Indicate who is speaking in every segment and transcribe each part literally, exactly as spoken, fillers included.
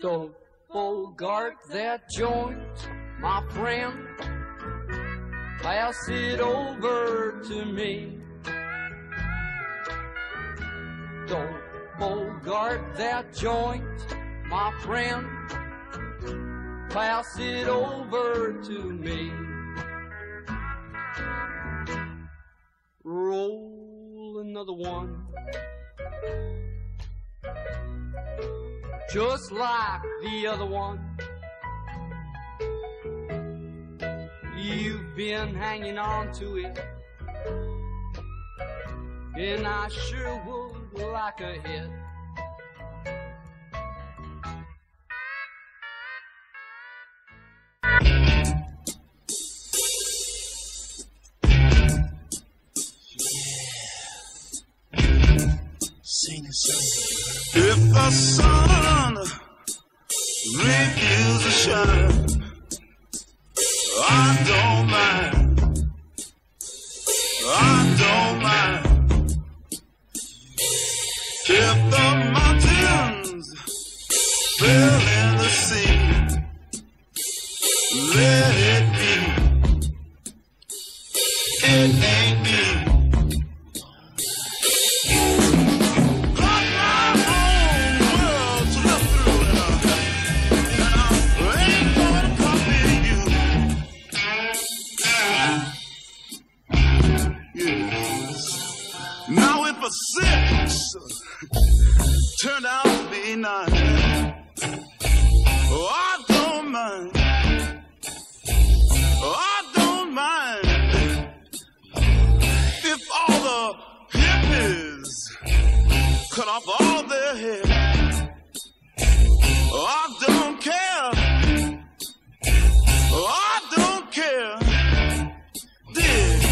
Speaker 1: Don't bogart that joint, my friend. Pass it over to me. Don't bogart that joint, my friend. Pass it over to me. Roll another one, just like the other one. You've been hanging on to it, and I sure would like a hit.
Speaker 2: Sing a song. If the sun refuses to shine, I don't mind. I don't mind. If the mountains fell in the sea, let it be. It ain't me. Six turned out to be nine. Oh, I don't mind. Oh, I don't mind if all the hippies cut off all their hair. Oh, I don't care. Oh, I don't care. Dig.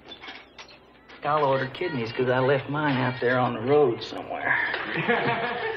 Speaker 3: I'll order kidneys because I left mine out there on the road somewhere.